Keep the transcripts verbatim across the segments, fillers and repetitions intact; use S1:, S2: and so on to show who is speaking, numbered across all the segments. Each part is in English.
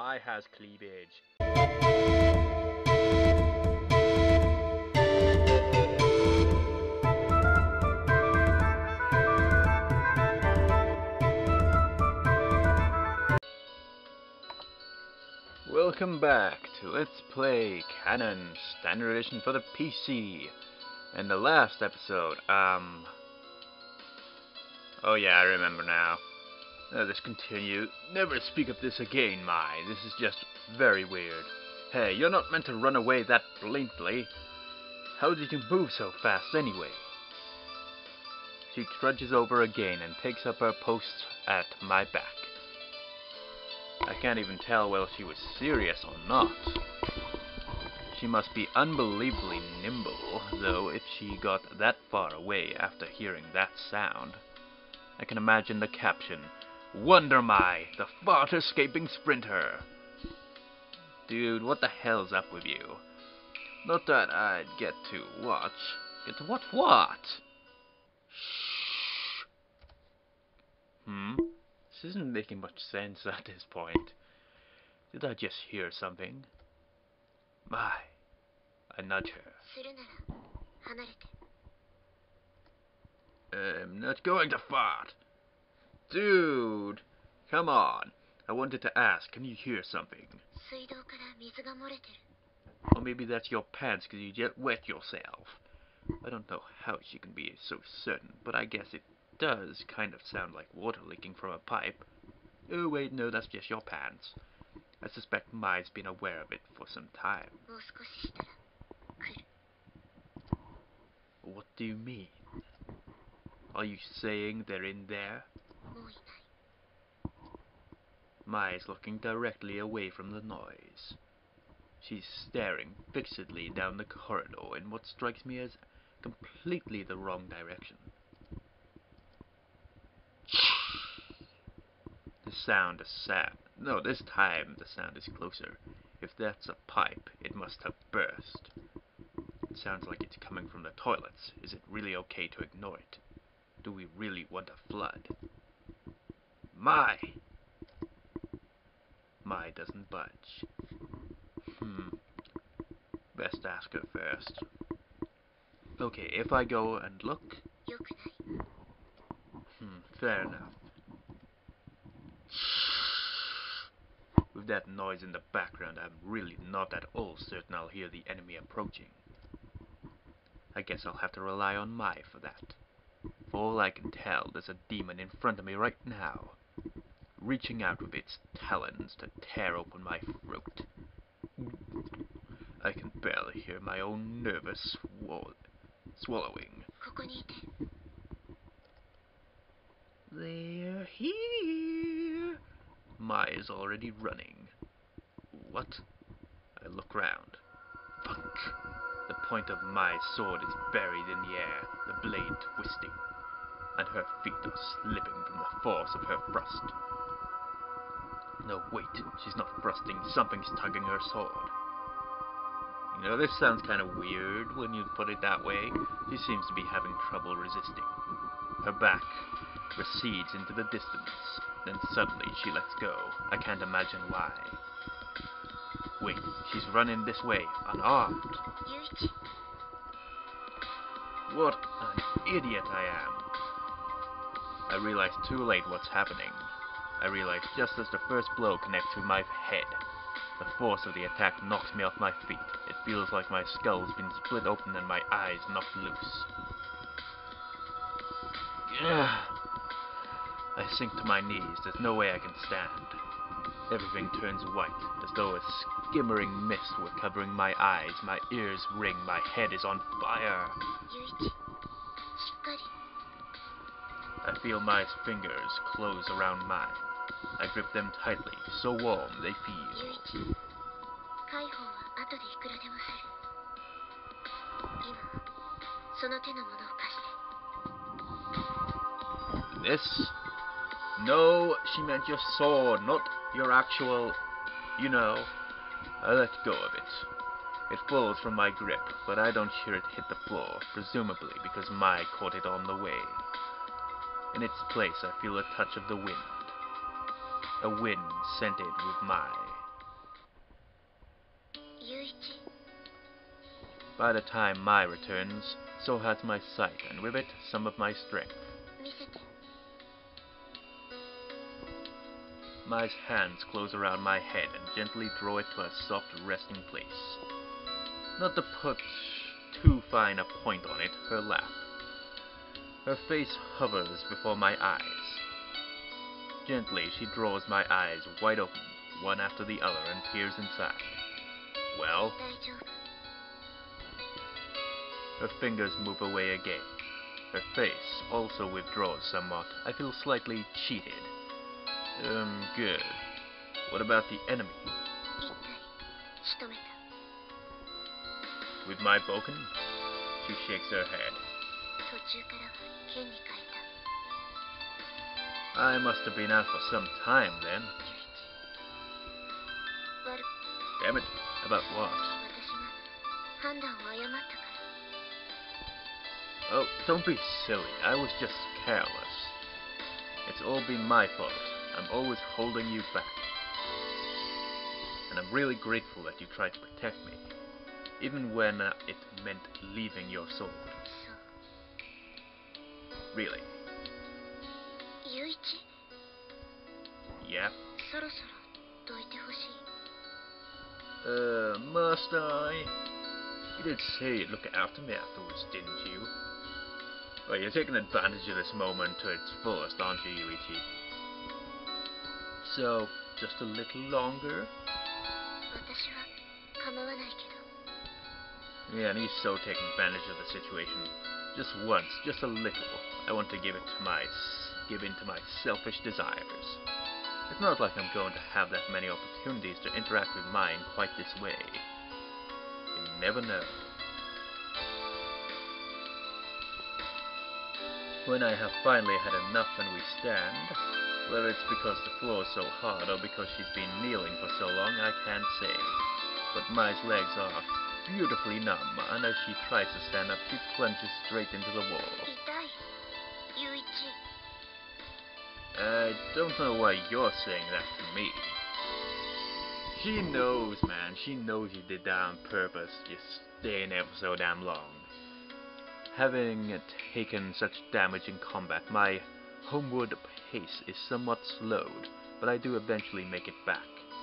S1: Mai has cleavage. Welcome back to Let's Play Kanon, Standard Edition for the P C. In the last episode, um... oh yeah, I remember now. Uh, let's continue. Never speak of this again, Mai. This is just very weird. Hey, you're not meant to run away that blatantly. How did you move so fast anyway? She trudges over again and takes up her post at my back. I can't even tell whether she was serious or not. She must be unbelievably nimble, though if she got that far away after hearing that sound. I can imagine the caption, "Wonder Mai, the fart-escaping sprinter." Dude, what the hell's up with you? Not that I'd get to watch. Get to watch what? Shh. Hmm? This isn't making much sense at this point. Did I just hear something? Mai. I nudge her. I'm not going to fart. Dude, come on. I wanted to ask, can you hear something? Or maybe that's your pants because you just wet yourself. I don't know how she can be so certain, but I guess it does kind of sound like water leaking from a pipe. Oh wait, no, that's just your pants. I suspect Mai's been aware of it for some time. What do you mean? Are you saying they're in there? Mai is looking directly away from the noise. She's staring fixedly down the corridor in what strikes me as completely the wrong direction. The sound is sad. No, this time the sound is closer. If that's a pipe, it must have burst. It sounds like it's coming from the toilets. Is it really okay to ignore it? Do we really want a flood? Mai! Mai doesn't budge. Hmm. Best ask her first. Okay, if I go and look... Hmm, fair enough. With that noise in the background, I'm really not at all certain I'll hear the enemy approaching. I guess I'll have to rely on Mai for that. For all I can tell, there's a demon in front of me right now, reaching out with its talons to tear open my throat. I can barely hear my own nervous swall swallowing. They're here. Mai is already running. What? I look round. Fuck. The point of Mai's sword is buried in the air, the blade twisting, and her feet are slipping from the force of her thrust. No, wait, she's not thrusting, something's tugging her sword. You know, this sounds kind of weird when you put it that way. She seems to be having trouble resisting. Her back recedes into the distance, then suddenly she lets go. I can't imagine why. Wait, she's running this way, unarmed. Yuichi. What an idiot I am. I realize too late what's happening. I realize just as the first blow connects with my head. The force of the attack knocks me off my feet. It feels like my skull's been split open and my eyes knocked loose. Ugh. I sink to my knees. There's no way I can stand. Everything turns white, as though a skimmering mist were covering my eyes. My ears ring. My head is on fire. Yuichi. I feel my fingers close around mine. I grip them tightly, so warm they feel. This? No, she meant your sword, not your actual, you know. I let go of it. It falls from my grip, but I don't hear it hit the floor, presumably because Mai caught it on the way. In its place, I feel a touch of the wind. A wind scented with Mai. By the time Mai returns, so has my sight, and with it, some of my strength. Mai's hands close around my head and gently draw it to a soft resting place. Not to put too fine a point on it, her lap. Her face hovers before my eyes. Gently, she draws my eyes wide open, one after the other, and peers inside. Well? Her fingers move away again. Her face also withdraws somewhat. I feel slightly cheated. Um, good. What about the enemy? With my boken? She shakes her head. I must have been out for some time then. Damn it. About what? Oh, don't be silly. I was just careless. It's all been my fault. I'm always holding you back. And I'm really grateful that you tried to protect me. Even when uh, it meant leaving your sword. Really.
S2: Yuichi?
S1: Yeah? Uh, must I? You did say you'd look after me afterwards, didn't you? Well, you're taking advantage of this moment to its fullest, aren't you, Yuichi? So, just a little longer? Yeah, and he's so taking advantage of the situation. Just once, just a little. I want to give it to my, give in to my selfish desires. It's not like I'm going to have that many opportunities to interact with mine quite this way. You never know. When I have finally had enough and we stand, whether it's because the floor is so hard or because she's been kneeling for so long, I can't say. But Mai's legs are beautifully numb, and as she tries to stand up, she plunges straight into the wall. I don't know why you're saying that to me. She knows, man. She knows you did that on purpose, just staying there for so damn long. Having taken such damage in combat, my homeward pace is somewhat slowed, but I do eventually make it back.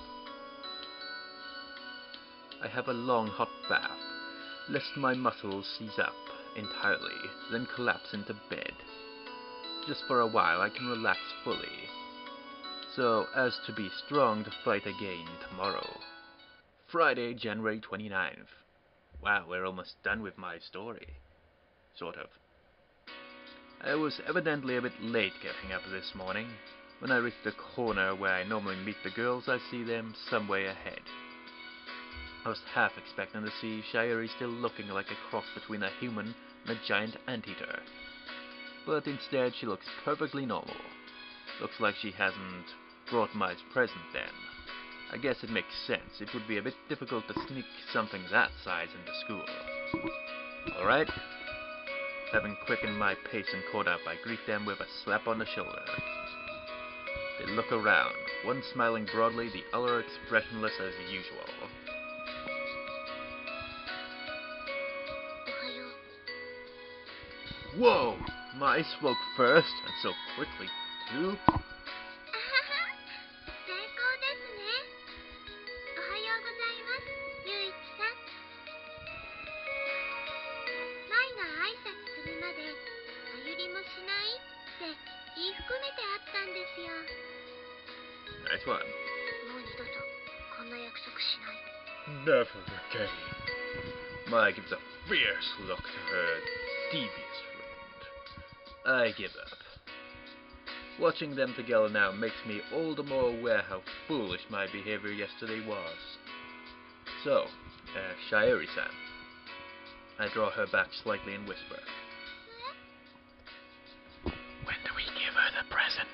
S1: I have a long hot bath, lest my muscles seize up entirely, then collapse into bed. Just for a while I can relax fully, so as to be strong to fight again tomorrow. Friday, January twenty-ninth. Wow, we're almost done with my story. Sort of. I was evidently a bit late getting up this morning. When I reach the corner where I normally meet the girls, I see them some way ahead. I was half expecting to see Shiori still looking like a cross between a human and a giant anteater. But instead she looks perfectly normal. Looks like she hasn't brought Mai's present then. I guess it makes sense. It would be a bit difficult to sneak something that size into school. Alright. Having quickened my pace and caught up, I greet them with a slap on the shoulder. They look around, one smiling broadly, the other expressionless as usual. Whoa! Mai spoke first, and so quickly, too. Nice one. Never again. Mai gives a fierce look to her devious friend. I give up. Watching them together now makes me all the more aware how foolish my behavior yesterday was. So, uh, Shiori-san. I draw her back slightly and whisper. When do we give her the present?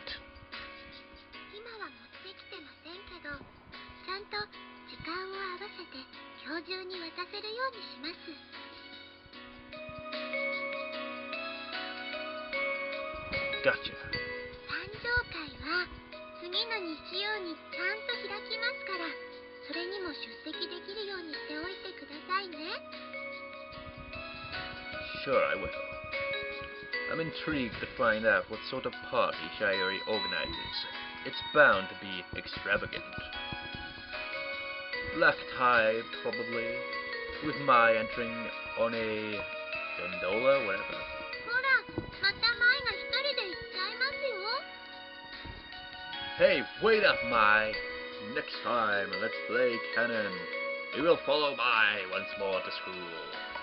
S1: Gotcha. sure I will. I'm intrigued to find out what sort of party Shiori organizes. It's bound to be extravagant. Black tie, probably, with Mai entering on a gondola, whatever. Hey, wait up, Mai! Next time, let's play Kanon. We will follow Mai once more to school.